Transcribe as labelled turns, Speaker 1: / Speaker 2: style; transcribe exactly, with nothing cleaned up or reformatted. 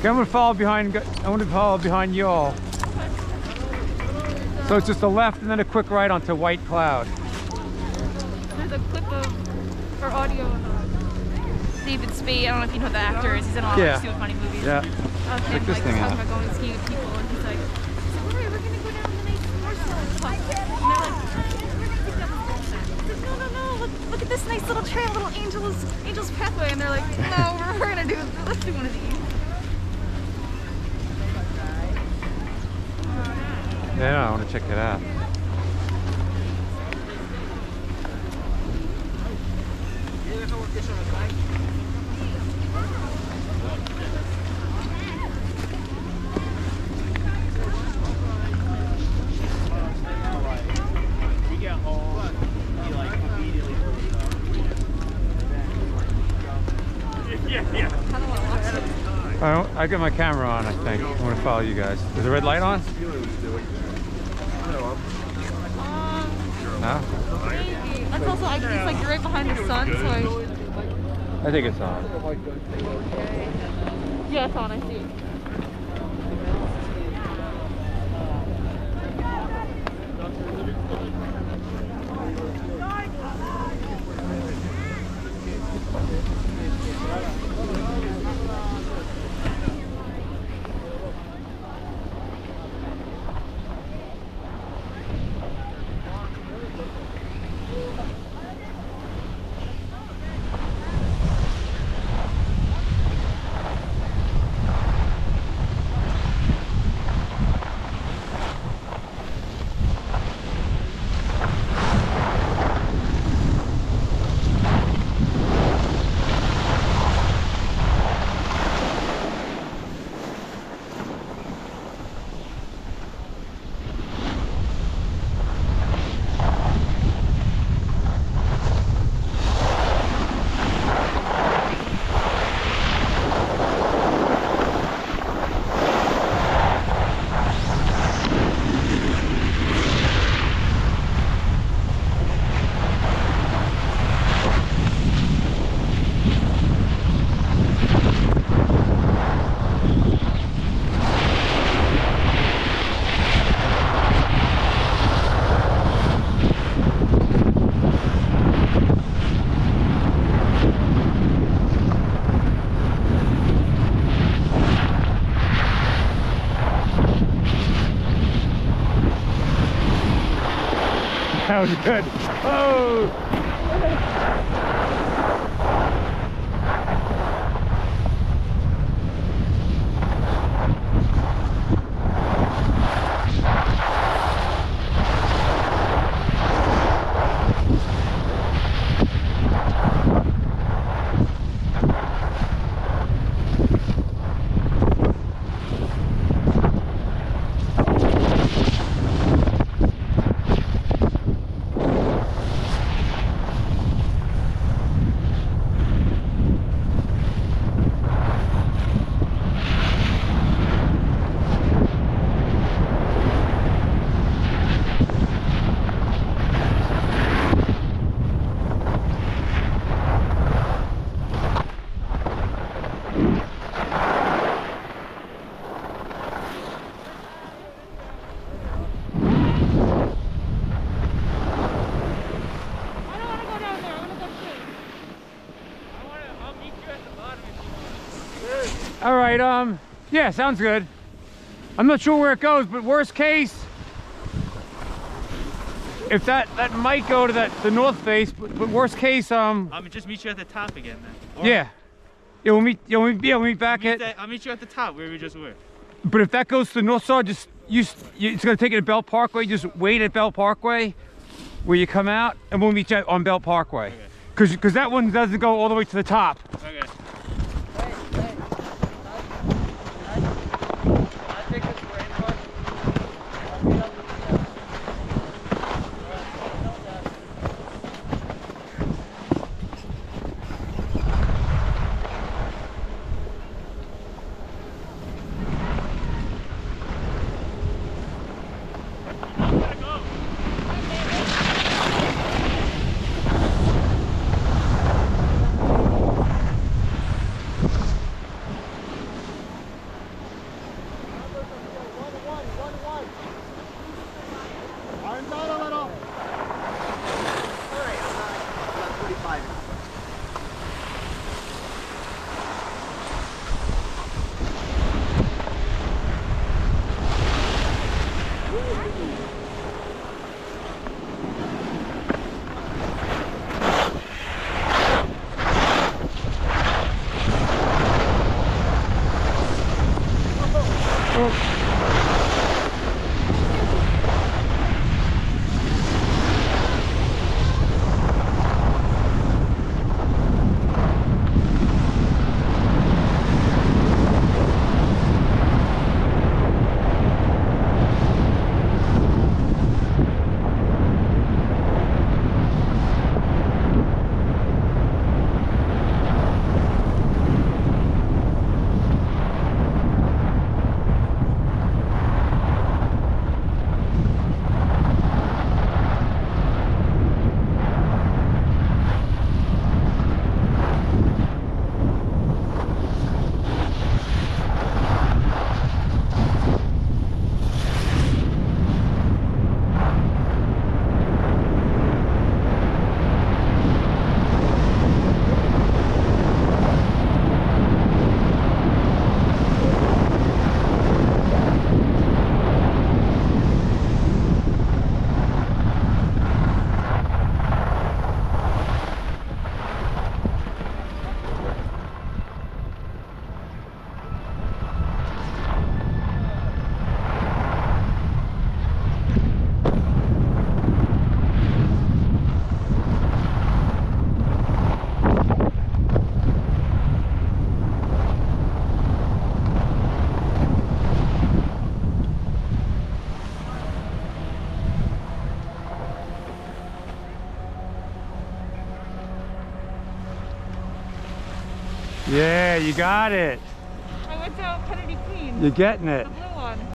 Speaker 1: Okay, I'm gonna follow behind. I'm gonna follow behind y'all. So it's just a left and then a quick right onto White Cloud.
Speaker 2: There's a clip of for audio of uh, David Spade. I don't know if you know who the actor is. He's in all
Speaker 1: Yeah.
Speaker 2: the stupid funny movies.
Speaker 1: Yeah.
Speaker 2: Uh,
Speaker 1: Check
Speaker 2: him,
Speaker 1: this
Speaker 2: like,
Speaker 1: thing
Speaker 2: talking
Speaker 1: out.
Speaker 2: about going skiing with people, and he's like, so we're, we're gonna go down the nice horse club. And they're like, oh, we're gonna take down the horse track. He's like, no, no, no. Look, look at this nice little trail, little angel's angel's pathway. And they're like, no, we're, we're gonna do let's do one of these.
Speaker 1: Yeah, I want to check it out. I, don't, I got my camera on, I think. I want to follow you guys. Is the red light on? No?
Speaker 2: Maybe. That's also, I, it's like you're right behind the sun, so I...
Speaker 1: I think it's on.
Speaker 2: Yeah, it's on, I see.
Speaker 1: That was good. Oh! All right, um, yeah, sounds good. I'm not sure where it goes, but worst case, if that that might go to that the north face, but, but worst case, um,
Speaker 3: I'll just meet you at the top again then. Or
Speaker 1: yeah, yeah, we'll meet, yeah, we'll, yeah, we'll meet back
Speaker 3: meet
Speaker 1: at.
Speaker 3: that, I'll meet you at the top where we just were.
Speaker 1: But if that goes to the north side, just you, you it's gonna take it to Bell Parkway. Just wait at Bell Parkway, where you come out, and we'll meet you on Bell Parkway.
Speaker 3: Okay.
Speaker 1: Cause, cause that one doesn't go all the way to the top.
Speaker 3: Okay.
Speaker 1: Yeah, you got it.
Speaker 2: I went down Kennedy Queen.
Speaker 1: You're getting it.
Speaker 2: The